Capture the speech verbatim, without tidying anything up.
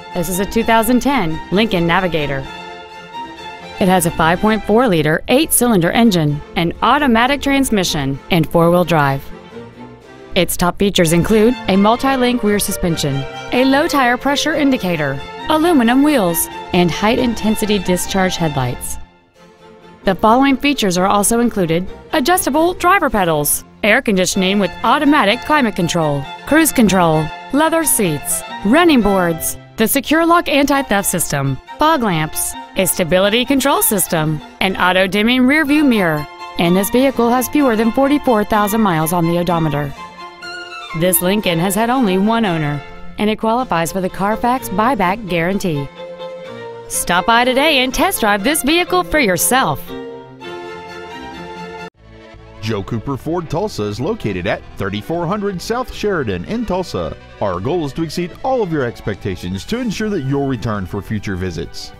This is a two thousand ten Lincoln Navigator. It has a five point four liter eight-cylinder engine, an automatic transmission, and four-wheel drive. Its top features include a multi-link rear suspension, a low tire pressure indicator, aluminum wheels, and high-intensity discharge headlights. The following features are also included: adjustable driver pedals, air conditioning with automatic climate control, cruise control, leather seats, running boards, the Secure Lock anti-theft system, fog lamps, a stability control system, an auto-dimming rear-view mirror, and this vehicle has fewer than forty-four thousand miles on the odometer. This Lincoln has had only one owner, and it qualifies for the Carfax buyback guarantee. Stop by today and test drive this vehicle for yourself. Joe Cooper Ford Tulsa is located at thirty-four hundred South Sheridan in Tulsa. Our goal is to exceed all of your expectations to ensure that you'll return for future visits.